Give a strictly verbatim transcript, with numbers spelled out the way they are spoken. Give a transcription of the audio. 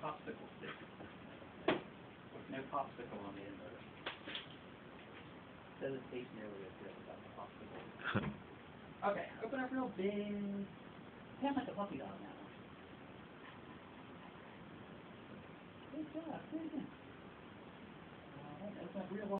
popsicle stick. With no popsicle on the end of it. Doesn't taste nearly as good without the popsicle. Okay, open up real big. Sounds like a puppy dog now. Good job, good again. Uh, open up real wide.